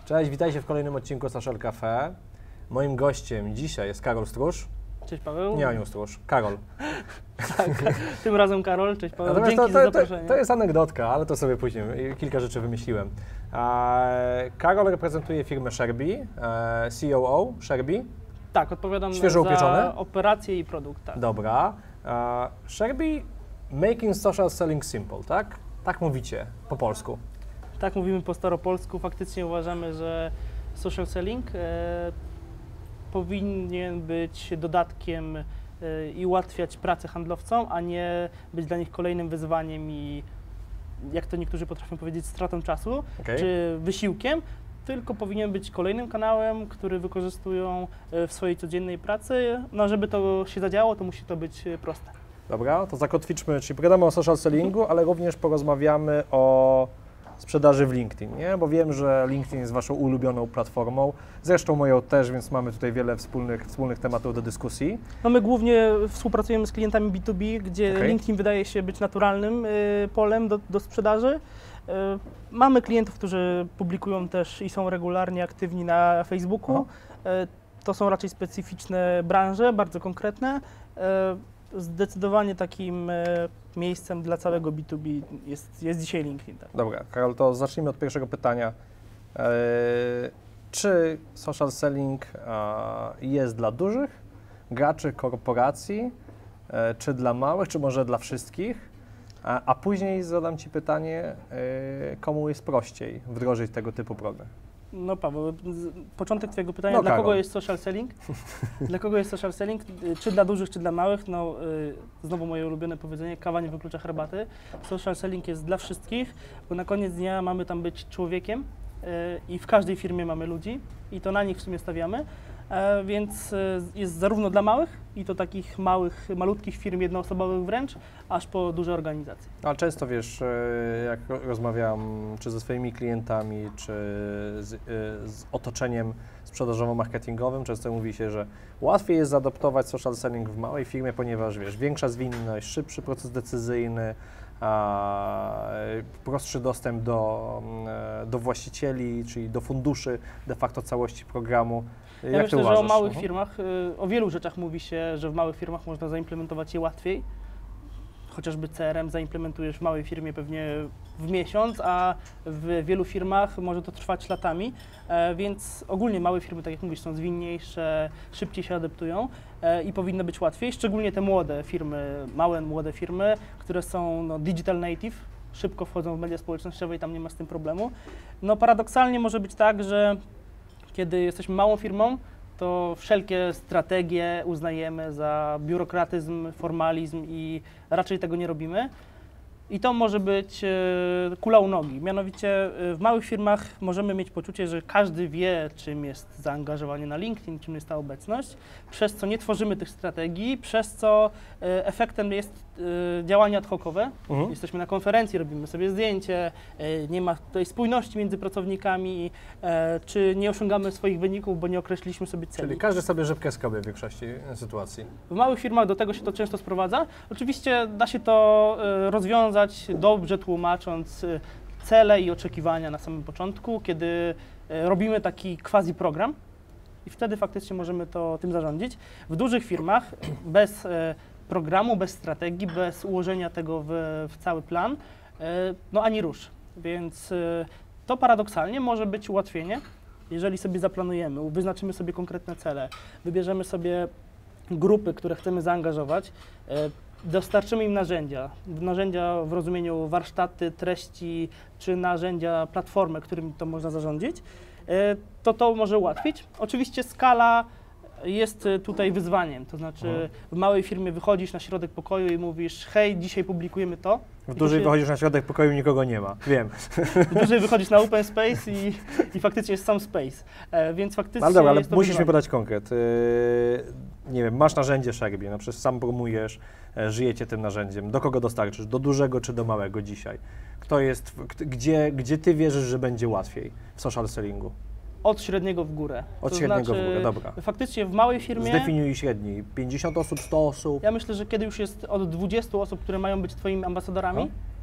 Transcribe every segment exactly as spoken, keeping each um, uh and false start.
Cześć, witajcie w kolejnym odcinku Social Cafe. Moim gościem dzisiaj jest Karol Stróż. Cześć Paweł. Nie Aniu Stróż, Karol. Tak, tym razem Karol. Cześć Paweł, Natomiast dzięki to, to, za zaproszenie. To, to jest anegdotka, ale to sobie później, kilka rzeczy wymyśliłem. E, Karol reprezentuje firmę Sherby, e, C O O Sherby. Tak, odpowiadam Świeżo za upieczone? operacje i produkt. Tak. Dobra. E, Sherby Making Social Selling Simple, tak? Tak mówicie po polsku. Tak mówimy po staropolsku. Faktycznie uważamy, że social selling e, powinien być dodatkiem e, i ułatwiać pracę handlowcom, a nie być dla nich kolejnym wyzwaniem i, jak to niektórzy potrafią powiedzieć, stratą czasu Okay. czy wysiłkiem, tylko powinien być kolejnym kanałem, który wykorzystują w swojej codziennej pracy. No, żeby to się zadziało, to musi to być proste. Dobra, to zakotwiczmy, czyli pogadamy o social sellingu, ale również porozmawiamy o sprzedaży w LinkedIn, nie? Bo wiem, że LinkedIn jest waszą ulubioną platformą, zresztą moją też, więc mamy tutaj wiele wspólnych, wspólnych tematów do dyskusji. No my głównie współpracujemy z klientami B dwa B, gdzie Okay. LinkedIn wydaje się być naturalnym y, polem do, do sprzedaży. Y, mamy klientów, którzy publikują też i są regularnie aktywni na Facebooku. Y, to są raczej specyficzne branże, bardzo konkretne. Y, Zdecydowanie takim e, miejscem dla całego B dwa B jest, jest dzisiaj LinkedIn. Tak. Dobra, Karol, to zacznijmy od pierwszego pytania. Eee, czy social selling e, jest dla dużych graczy, korporacji, e, czy dla małych, czy może dla wszystkich? A, a później zadam Ci pytanie, e, komu jest prościej wdrożyć tego typu program? No Paweł, z, początek Twojego pytania, No, dla Karol. kogo jest social selling? Dla kogo jest social selling? Czy dla dużych, czy dla małych? No y, znowu moje ulubione powiedzenie, kawa nie wyklucza herbaty. Social selling jest dla wszystkich, bo na koniec dnia mamy tam być człowiekiem y, i w każdej firmie mamy ludzi i to na nich w sumie stawiamy, e, więc y, jest zarówno dla małych i to takich małych, malutkich firm jednoosobowych wręcz, aż po duże organizacje. Ale często wiesz, e, jak rozmawiam czy ze swoimi klientami, czy z, e, z otoczeniem sprzedażowo-marketingowym, często mówi się, że łatwiej jest zaadoptować social selling w małej firmie, ponieważ wiesz, większa zwinność, szybszy proces decyzyjny, a, prostszy dostęp do, do właścicieli, czyli do funduszy de facto całości programu. Jak Ja ty myślę, uważasz? że o małych Mhm. firmach, y, o wielu rzeczach mówi się, że w małych firmach można zaimplementować je łatwiej. Chociażby C R M zaimplementujesz w małej firmie pewnie w miesiąc, a w wielu firmach może to trwać latami, e, więc ogólnie małe firmy, tak jak mówisz, są zwinniejsze, szybciej się adaptują e, i powinno być łatwiej, szczególnie te młode firmy, małe, młode firmy, które są no, digital native, szybko wchodzą w media społecznościowe i tam nie ma z tym problemu. No paradoksalnie może być tak, że kiedy jesteśmy małą firmą, to wszelkie strategie uznajemy za biurokratyzm, formalizm i raczej tego nie robimy. I to może być e, kula u nogi. Mianowicie e, w małych firmach możemy mieć poczucie, że każdy wie, czym jest zaangażowanie na LinkedIn, czym jest ta obecność, przez co nie tworzymy tych strategii, przez co e, efektem jest e, działania ad hocowe. Mhm. Jesteśmy na konferencji, robimy sobie zdjęcie, e, nie ma tutaj spójności między pracownikami, e, czy nie osiągamy swoich wyników, bo nie określiliśmy sobie celi. Czyli każdy sobie rzepkę skrobi w większości sytuacji. W małych firmach do tego się to często sprowadza. Oczywiście da się to e, rozwiązać dobrze tłumacząc e, cele i oczekiwania na samym początku, kiedy e, robimy taki quasi program i wtedy faktycznie możemy to tym zarządzić. W dużych firmach bez e, programu, bez strategii, bez ułożenia tego w, w cały plan, e, no ani rusz. Więc e, to paradoksalnie może być ułatwienie, jeżeli sobie zaplanujemy, wyznaczymy sobie konkretne cele, wybierzemy sobie grupy, które chcemy zaangażować, e, dostarczymy im narzędzia, narzędzia w rozumieniu warsztaty, treści, czy narzędzia, platformę, którymi to można zarządzić, e, to to może ułatwić. Oczywiście skala jest tutaj wyzwaniem, to znaczy Mhm. w małej firmie wychodzisz na środek pokoju i mówisz, hej, dzisiaj publikujemy to. W dużej się... wychodzisz na środek pokoju, nikogo nie ma, wiem. W dużej wychodzisz na open space i, i faktycznie jest sam space, e, więc faktycznie Ale dobra, ale jest to musisz mi wyzwanie. podać konkret. Yy, nie wiem, masz narzędzie Sherby, no przecież sam promujesz, e, żyjecie tym narzędziem. Do kogo dostarczysz? Do dużego czy do małego dzisiaj? Kto jest, w- k- gdzie, gdzie ty wierzysz, że będzie łatwiej w social sellingu? Od średniego w górę. Od To średniego znaczy, w górę, dobra. Faktycznie w małej firmie, Zdefiniuj średni. pięćdziesiąt osób, sto osób? ja myślę, że kiedy już jest od dwudziestu osób, które mają być twoimi ambasadorami,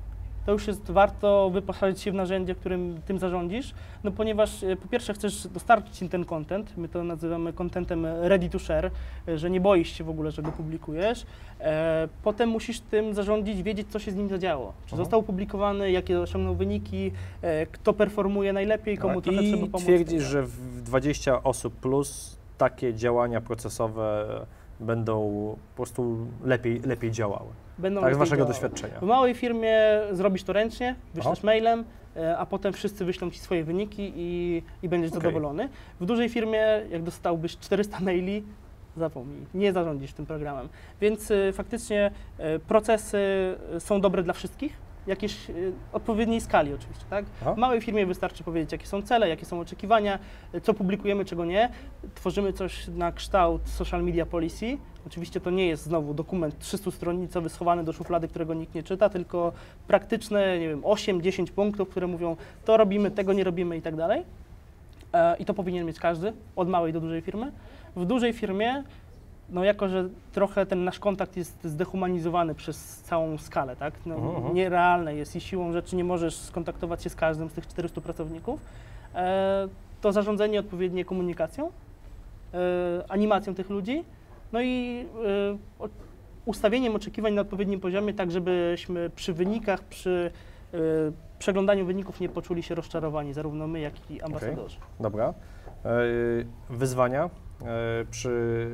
to już jest warto wyposażyć się w narzędzie, którym tym zarządzisz, no ponieważ e, po pierwsze chcesz dostarczyć im ten content, my to nazywamy contentem ready to share, e, że nie boisz się w ogóle, że go publikujesz, e, potem musisz tym zarządzić, wiedzieć, co się z nim zadziało, czy Mhm. został opublikowany, jakie osiągnął wyniki, e, kto performuje najlepiej, komu Tak, trochę trzeba i pomóc. twierdzisz, że w dwadzieścia osób plus takie działania procesowe będą po prostu lepiej, lepiej działały. Będą Tak, z lepiej waszego działały. doświadczenia. W małej firmie zrobisz to ręcznie, wyślesz Aha. mailem, e, a potem wszyscy wyślą ci swoje wyniki i, i będziesz Okej. zadowolony. W dużej firmie, jak dostałbyś czterysta maili, zapomnij, nie zarządzisz tym programem. Więc e, faktycznie e, procesy są dobre dla wszystkich, jakiejś e, odpowiedniej skali oczywiście, tak? Aha. W małej firmie wystarczy powiedzieć, jakie są cele, jakie są oczekiwania, e, co publikujemy, czego nie. Tworzymy coś na kształt social media policy. Oczywiście to nie jest znowu dokument trzystustronicowy schowany do szuflady, którego nikt nie czyta, tylko praktyczne, nie wiem, osiem dziesięć punktów, które mówią, to robimy, tego nie robimy i tak dalej. E, I to powinien mieć każdy, od małej do dużej firmy. W dużej firmie, no jako, że trochę ten nasz kontakt jest zdehumanizowany przez całą skalę, tak? No, Mhm, mhm. nierealne jest i siłą rzeczy nie możesz skontaktować się z każdym z tych czterystu pracowników, e, to zarządzanie odpowiednie komunikacją, e, animacją tych ludzi, no i e, o, ustawieniem oczekiwań na odpowiednim poziomie, tak żebyśmy przy wynikach, przy e, przeglądaniu wyników nie poczuli się rozczarowani, zarówno my, jak i ambasadorzy. Dobra. E, Wyzwania e, przy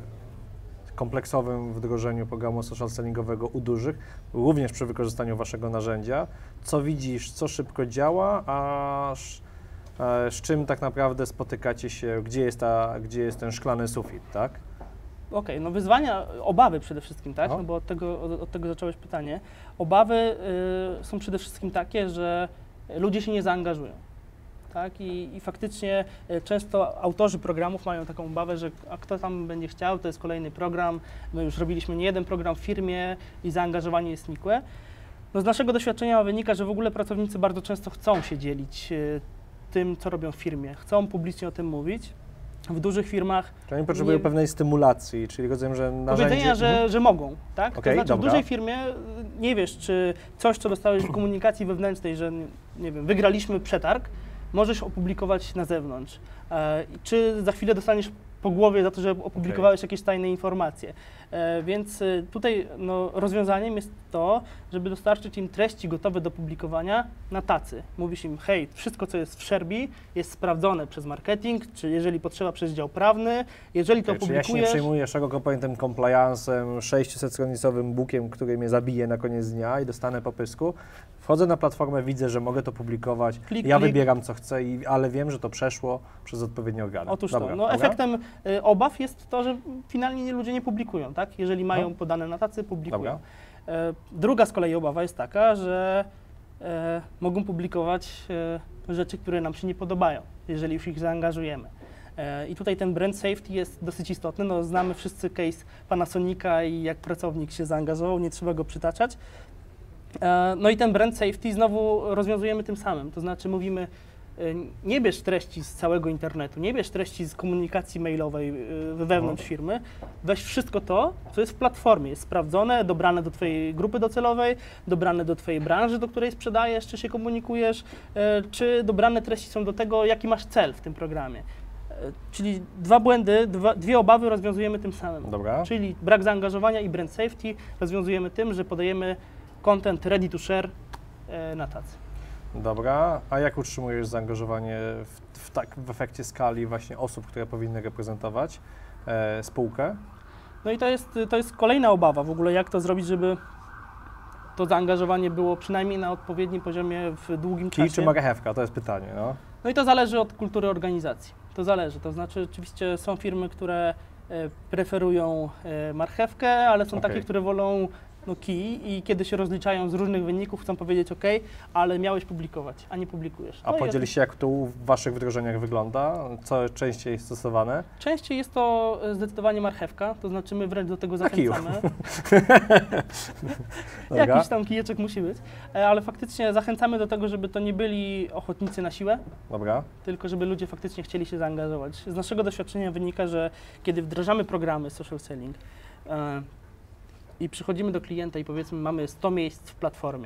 kompleksowym wdrożeniu programu social sellingowego u dużych, również przy wykorzystaniu waszego narzędzia. Co widzisz, co szybko działa, a sz- e, z czym tak naprawdę spotykacie się, gdzie jest, ta, gdzie jest ten szklany sufit, tak? Okej, no wyzwania, obawy przede wszystkim, tak? Aha. No bo od tego, od, od tego zacząłeś pytanie. Obawy y, są przede wszystkim takie, że ludzie się nie zaangażują. Tak? I, I faktycznie y, często autorzy programów mają taką obawę, że a kto tam będzie chciał, to jest kolejny program. My już robiliśmy nie jeden program w firmie i zaangażowanie jest nikłe. No z naszego doświadczenia wynika, że w ogóle pracownicy bardzo często chcą się dzielić y, tym, co robią w firmie. Chcą publicznie o tym mówić. W dużych firmach Czyli oni potrzebują Nie- pewnej stymulacji, czyli rozumiem, że narzędzie... powiedzenia, że, Mhm. że mogą, tak? Okej, to znaczy dobra. w dużej firmie y, nie wiesz, czy coś, co dostałeś w komunikacji wewnętrznej, że nie, nie wiem, wygraliśmy przetarg, możesz opublikować na zewnątrz. E, i czy za chwilę dostaniesz po głowie za to, że opublikowałeś jakieś tajne informacje. E, więc y, tutaj no, rozwiązaniem jest to, żeby dostarczyć im treści gotowe do publikowania na tacy. Mówisz im, hej, wszystko, co jest w Szerbi, jest sprawdzone przez marketing, czy jeżeli potrzeba przez dział prawny, jeżeli to Okej, czy ja się nie publikujesz... przejmuję szeroko pojętym compliance'em, sześciusettronicowym bookiem, który mnie zabije na koniec dnia i dostanę po pysku. Wchodzę na platformę, widzę, że mogę to publikować, Klik, ja klik. wybieram co chcę, i, ale wiem, że to przeszło przez odpowiednie organy. Otóż Dobra, to. No, dobra? efektem y, obaw jest to, że finalnie nie- ludzie nie publikują, tak? Jeżeli mają No. podane na tacy, publikują. Dobra. E, druga z kolei obawa jest taka, że e, mogą publikować e, rzeczy, które nam się nie podobają, jeżeli już ich zaangażujemy. E, I tutaj ten brand safety jest dosyć istotny. No, znamy wszyscy case Panasonica i jak pracownik się zaangażował, nie trzeba go przytaczać. E, No i ten brand safety znowu rozwiązujemy tym samym, to znaczy mówimy, y, nie bierz treści z całego internetu, nie bierz treści z komunikacji mailowej y, wewnątrz Mhm. firmy, weź wszystko to, co jest w platformie, jest sprawdzone, dobrane do Twojej grupy docelowej, dobrane do Twojej branży, do której sprzedajesz, czy się komunikujesz, y, czy dobrane treści są do tego, jaki masz cel w tym programie. Y, Czyli dwa błędy, dwa, dwie obawy rozwiązujemy tym samym. Dobra. Czyli brak zaangażowania i brand safety rozwiązujemy tym, że podajemy content ready to share e, na tacy. Dobra, a jak utrzymujesz zaangażowanie w, w, tak, w efekcie skali właśnie osób, które powinny reprezentować e, spółkę? No i to jest, to jest kolejna obawa w ogóle, jak to zrobić, żeby to zaangażowanie było przynajmniej na odpowiednim poziomie w długim Kij czasie. czy marchewka? To jest pytanie, no. No i to zależy od kultury organizacji. To zależy, to znaczy oczywiście są firmy, które e, preferują e, marchewkę, ale są Okej. takie, które wolą no, kij i kiedy się rozliczają z różnych wyników, chcą powiedzieć OK, ale miałeś publikować, a nie publikujesz. A No i podzieli się, jak to w waszych wdrożeniach wygląda? Co częściej jest stosowane? Częściej jest to e, zdecydowanie marchewka, to znaczy my wręcz do tego Na kiju. zachęcamy. Dobra. Jakiś tam kijeczek musi być, e, ale faktycznie zachęcamy do tego, żeby to nie byli ochotnicy na siłę, Dobra. tylko żeby ludzie faktycznie chcieli się zaangażować. Z naszego doświadczenia wynika, że kiedy wdrażamy programy social selling e, i przychodzimy do klienta i powiedzmy mamy sto miejsc w platformie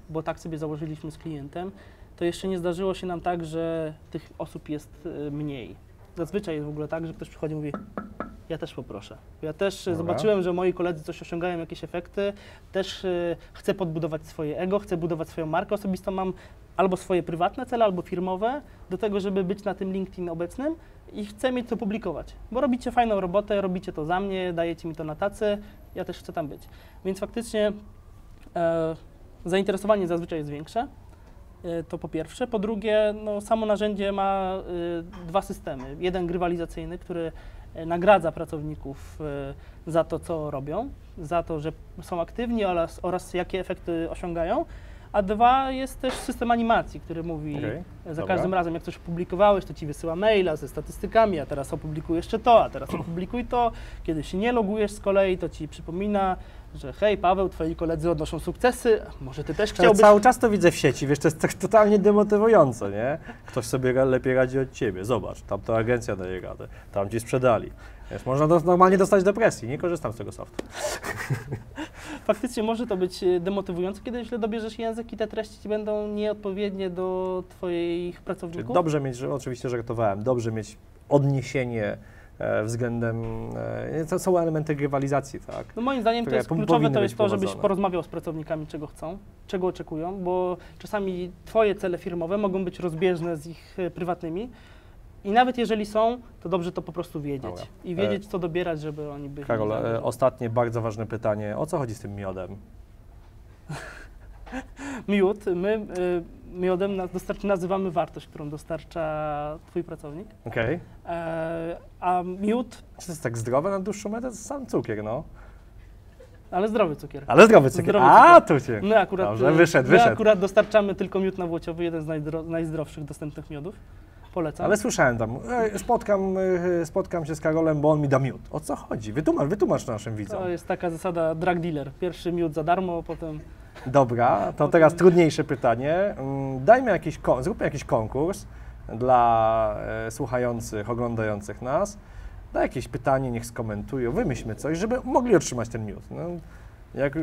bo tak sobie założyliśmy z klientem, to jeszcze nie zdarzyło się nam tak, że tych osób jest y, mniej. Zazwyczaj jest w ogóle tak, że ktoś przychodzi i mówi, ja też poproszę. Ja też Dobra. zobaczyłem, że moi koledzy coś osiągają, jakieś efekty, też y, chcę podbudować swoje ego, chcę budować swoją markę osobistą, mam albo swoje prywatne cele, albo firmowe, do tego, żeby być na tym LinkedIn obecnym i chcę mieć to publikować, bo robicie fajną robotę, robicie to za mnie, dajecie mi to na tacy, ja też chcę tam być. Więc faktycznie e, zainteresowanie zazwyczaj jest większe, e, to po pierwsze. Po drugie, no, samo narzędzie ma e, dwa systemy. Jeden grywalizacyjny, który e, nagradza pracowników e, za to, co robią, za to, że są aktywni oraz, oraz jakie efekty osiągają. A dwa jest też system animacji, który mówi Okej, za dobra. każdym razem, jak coś opublikowałeś, to ci wysyła maila ze statystykami, a teraz opublikuj jeszcze to, a teraz opublikuj to. Kiedy się nie logujesz z kolei, to ci przypomina, że hej Paweł, twoi koledzy odnoszą sukcesy, może ty też Ja chciałbyś... cały czas to widzę w sieci, wiesz, to jest tak totalnie demotywujące, nie? Ktoś sobie ra- lepiej radzi od ciebie, zobacz, tam to agencja daje radę, tam ci sprzedali. Wiesz, można do, normalnie dostać depresji, nie korzystam z tego softu. Faktycznie może to być e, demotywujące, kiedy źle dobierzesz język i te treści ci będą nieodpowiednie do twoich Czyli pracowników. dobrze mieć, że oczywiście żartowałem, dobrze mieć odniesienie e, względem, e, to są elementy grywalizacji, tak? No moim zdaniem to które jest po- kluczowe, powinny to być jest to, żebyś prowadzone. porozmawiał z pracownikami, czego chcą, czego oczekują, bo czasami twoje cele firmowe mogą być rozbieżne z ich e, prywatnymi i nawet jeżeli są, to dobrze to po prostu wiedzieć Dobra. i wiedzieć, co dobierać, żeby oni byli Karol, e, zaangażowani. ostatnie bardzo ważne pytanie, o co chodzi z tym miodem? Miód, my y, miodem na- dostarcz, nazywamy wartość, którą dostarcza twój pracownik, Okej? e, a miód, Czy to jest tak zdrowe na dłuższą metę? To jest sam cukier, no. ale zdrowy cukier. Ale zdrowy cukier. Zdrowy A, tu cię. My akurat, Dobrze, y, wyszedł, my wyszedł. akurat dostarczamy tylko miód nawłociowy, jeden z najdro, najzdrowszych dostępnych miodów. Polecam. Ale słyszałem tam, e, spotkam, e, spotkam się z Karolem, bo on mi da miód. O co chodzi? Wytłumacz, wytłumacz naszym widzom. To jest taka zasada drug dealer. Pierwszy miód za darmo, potem Dobra, to teraz trudniejsze pytanie. Mm, Dajmy jakiś, kon- zróbmy jakiś konkurs dla e, słuchających, oglądających nas. Daj jakieś pytanie, niech skomentują, wymyślmy coś, żeby mogli otrzymać ten miód. No, jak,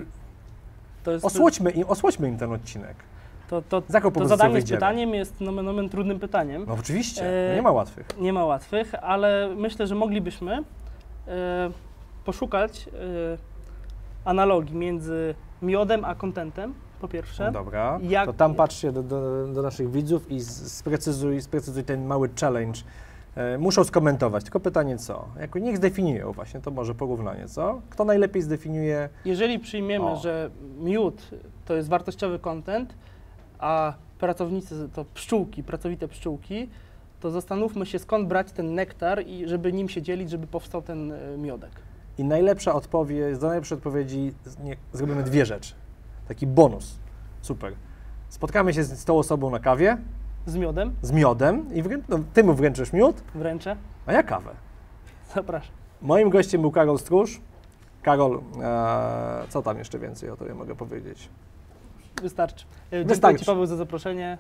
to jest... osłodźmy, im, osłodźmy im ten odcinek. To, to, Za jaką to propozycją zadanie z wyjdziemy? pytaniem jest nomen omen trudnym pytaniem. No oczywiście, E, no nie ma łatwych. Nie ma łatwych, ale myślę, że moglibyśmy e, poszukać e, analogii między miodem a contentem, po pierwsze. No dobra, jak- to tam patrzcie do, do, do naszych widzów i z- sprecyzuj, sprecyzuj ten mały challenge. E, muszą skomentować, tylko pytanie co? Jako niech zdefiniują właśnie, to może porównanie, co? Kto najlepiej zdefiniuje? Jeżeli przyjmiemy, O. że miód to jest wartościowy content, a pracownicy to pszczółki, pracowite pszczółki, to zastanówmy się, skąd brać ten nektar i żeby nim się dzielić, żeby powstał ten e, miodek. I najlepsza odpowiedź, do najlepszej odpowiedzi z- nie, zrobimy dwie rzeczy. Taki bonus. Super. Spotkamy się z, z tą osobą na kawie, Z miodem z miodem i wrę- no, ty mu wręczysz miód, wręczę. a ja kawę. Zapraszam. Moim gościem był Karol Stróż. Karol, e, co tam jeszcze więcej o tobie mogę powiedzieć? Wystarczy. E, Dziękuję Wystarczy. Ci, Paweł, za zaproszenie.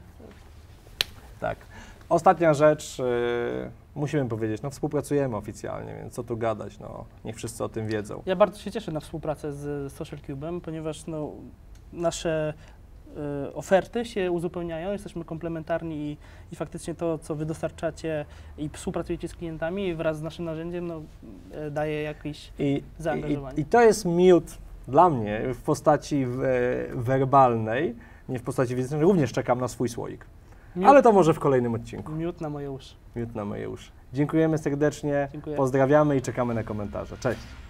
Tak. Ostatnia rzecz, y, musimy powiedzieć, no współpracujemy oficjalnie, więc co tu gadać, no niech wszyscy o tym wiedzą. Ja bardzo się cieszę na współpracę z Social Cube'em, ponieważ no, nasze e, oferty się uzupełniają, jesteśmy komplementarni i, i faktycznie to, co Wy dostarczacie i współpracujecie z klientami wraz z naszym narzędziem, no, e, daje jakiś I, zaangażowanie. i, I to jest miód dla mnie w postaci w, werbalnej, nie w postaci fizycznej, również czekam na swój słoik. miód, Ale to może w kolejnym odcinku. miód na moje uszy. Miód na moje uszy. Dziękujemy serdecznie, Dziękuję. pozdrawiamy i czekamy na komentarze. Cześć.